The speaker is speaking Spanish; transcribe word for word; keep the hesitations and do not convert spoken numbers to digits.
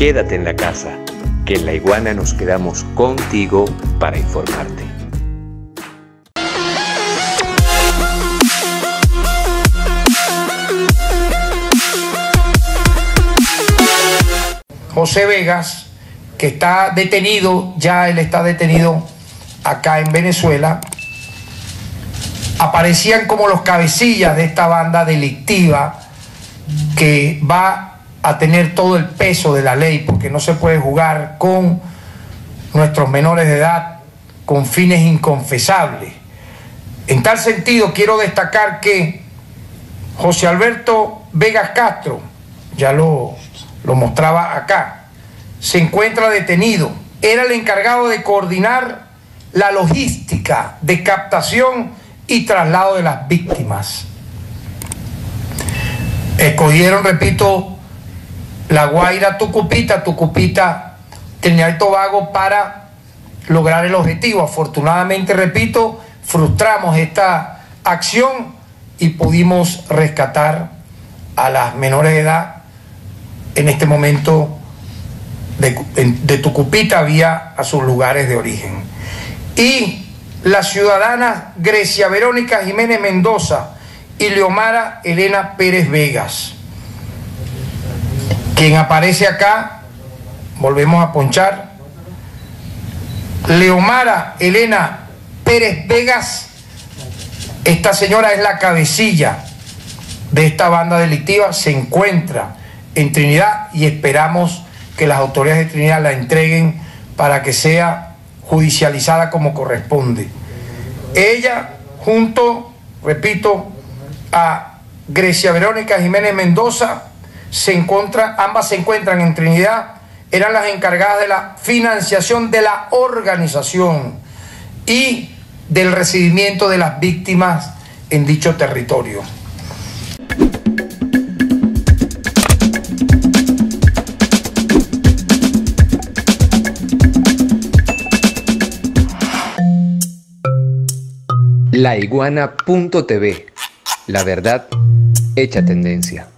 Quédate en la casa, que en La Iguana nos quedamos contigo para informarte. José Vegas, que está detenido, ya él está detenido acá en Venezuela, aparecían como los cabecillas de esta banda delictiva que va a tener todo el peso de la ley, porque no se puede jugar con nuestros menores de edad con fines inconfesables. En tal sentido, quiero destacar que José Alberto Vegas Castro, ya lo, lo mostraba acá, se encuentra detenido. Era el encargado de coordinar la logística de captación y traslado de las víctimas. Escogieron, repito, La Guaira, Tucupita, Tucupita, Trinidad y Tobago para lograr el objetivo. Afortunadamente, repito, frustramos esta acción y pudimos rescatar a las menores de edad. En este momento de, de Tucupita vía a sus lugares de origen. Y la ciudadana Grecia Verónica Jiménez Mendoza y Leomara Elena Pérez Vegas, quien aparece acá, volvemos a ponchar, Leomara Elena Pérez Vegas. Esta señora es la cabecilla de esta banda delictiva, se encuentra en Trinidad y esperamos que las autoridades de Trinidad la entreguen para que sea judicializada como corresponde. Ella, junto, repito, a Grecia Verónica Jiménez Mendoza, se encuentra, ambas se encuentran en Trinidad, eran las encargadas de la financiación de la organización y del recibimiento de las víctimas en dicho territorio. La Iguana punto T V, la verdad hecha tendencia.